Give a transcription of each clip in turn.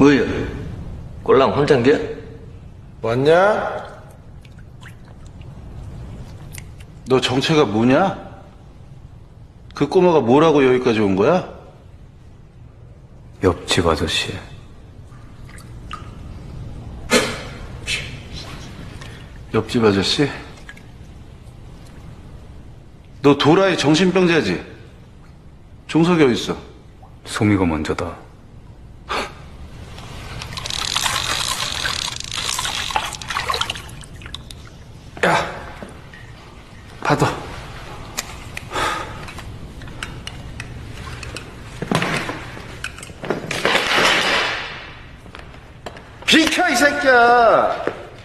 뭐야? 꼴랑 혼잔겨? 왔냐? 너 정체가 뭐냐? 그 꼬마가 뭐라고 여기까지 온 거야? 옆집 아저씨. 옆집 아저씨? 너 도라이 정신병자지? 종석이 어딨어? 소미가 먼저다. 야, 받아. 비켜, 이 새끼야!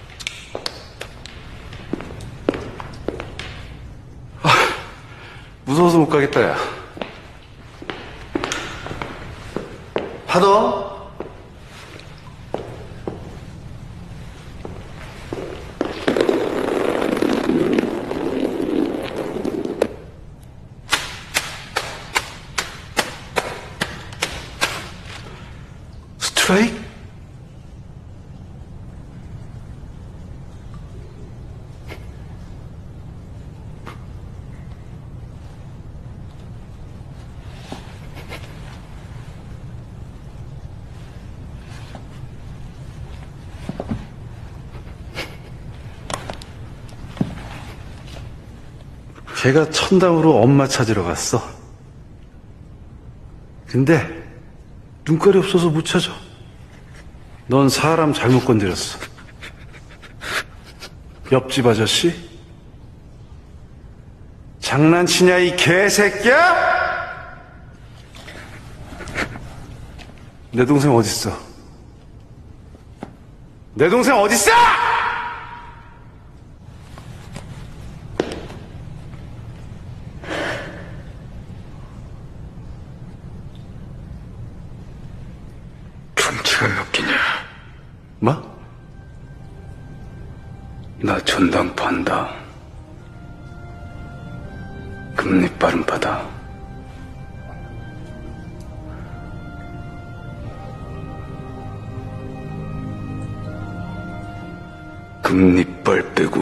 무서워서 못 가겠다, 야. 받아. 스트라이크? 걔가 천당으로 엄마 찾으러 갔어. 근데 눈깔이 없어서 못 찾아. 넌 사람 잘못 건드렸어. 옆집 아저씨? 장난치냐 이 개새끼야? 내 동생 어딨어? 내 동생 어딨어? 전체가 몇 개냐? 뭐? 나 전당포 한다. 금리빨은 받아. 금리빨 빼고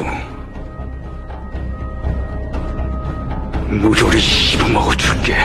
무조리 씹어먹어 줄게.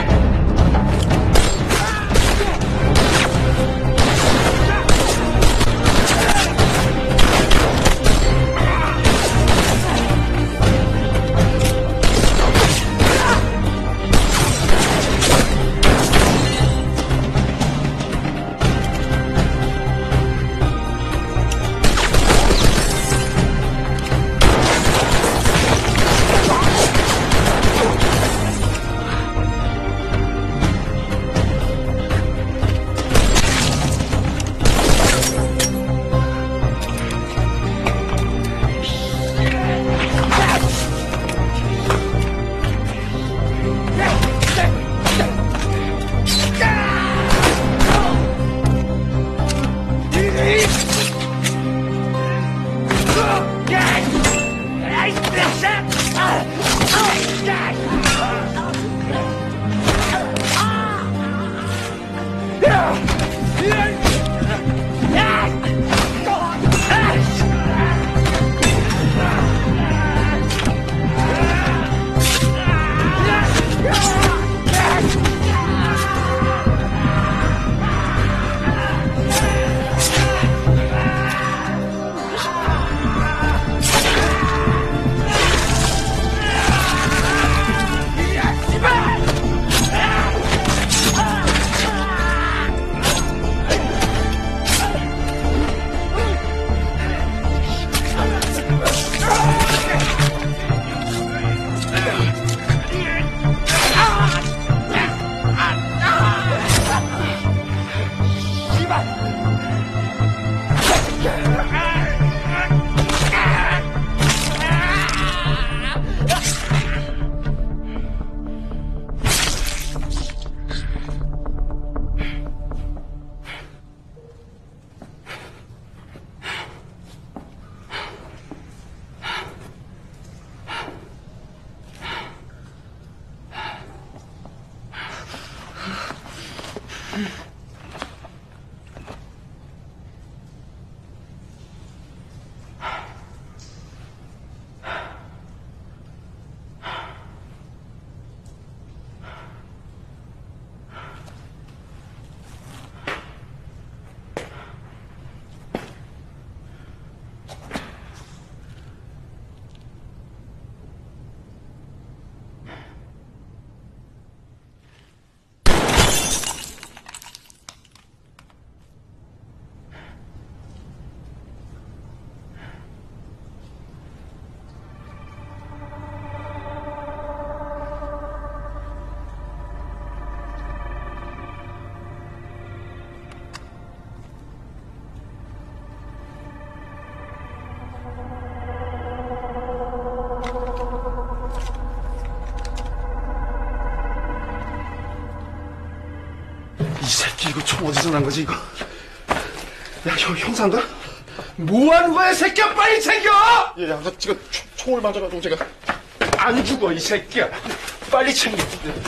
이거 총 어디서 난 거지, 이거? 야, 형사인가? 뭐 하는 거야, 이 새끼야? 빨리 챙겨! 야, 아까 지금 총을 맞아가지고 제가 안 죽어, 이 새끼야. 빨리 챙겨.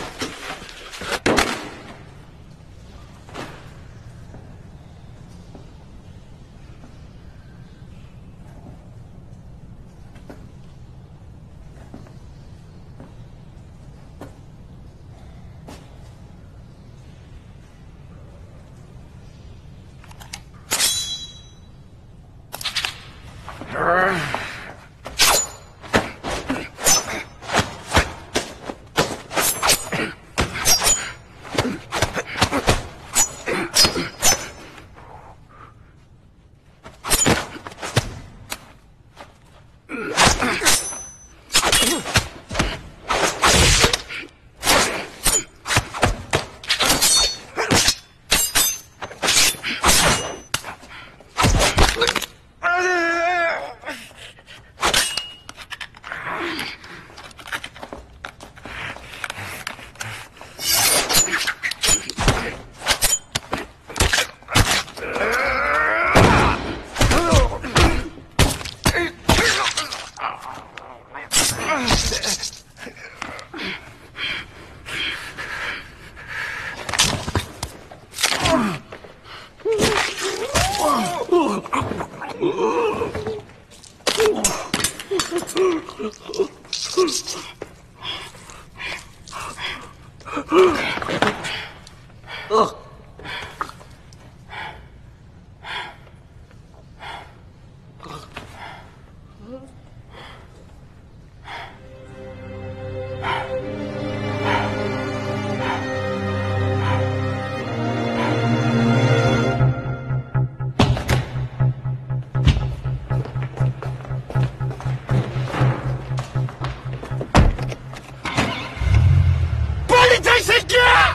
빨리 자, 이 새끼야!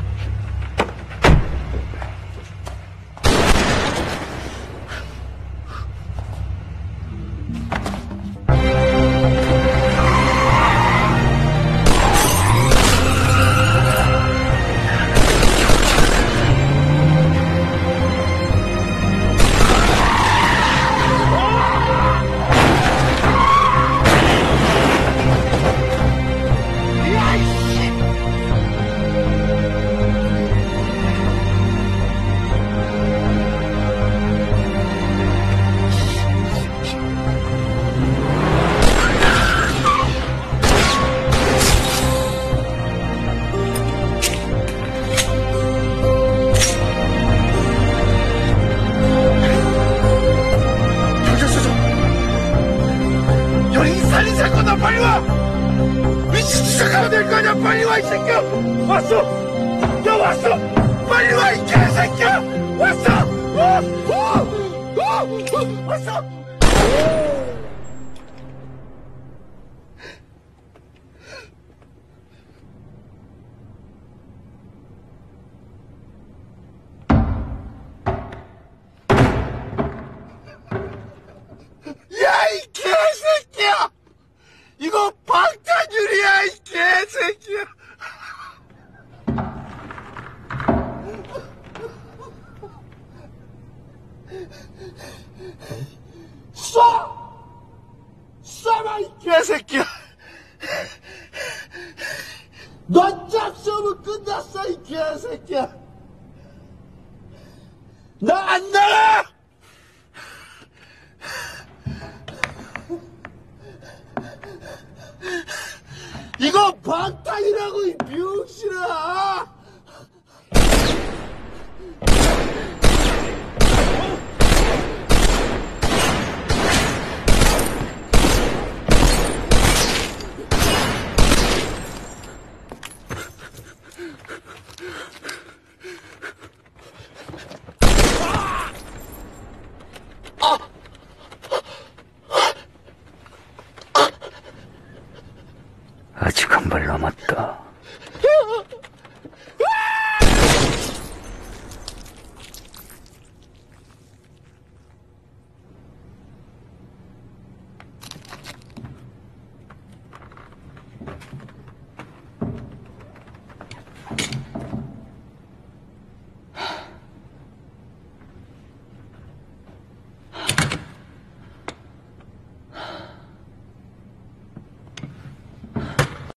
살리자고, 나 빨리 와! 위치 추적하면 될 거 아니야! 빨리 와, 이 새끼야! 왔어! 야, 왔어! 빨리 와, 이 개새끼야! 왔어! 왔어! 야, 이 개새끼야! 이거 방탄유리야, 이 개새끼야! 쏴! 쏴봐, 이 개새끼야! 너 잡수면 끝났어, 이 개새끼야! 나 안 나가! 이거 방탄이라고, 이 병신아!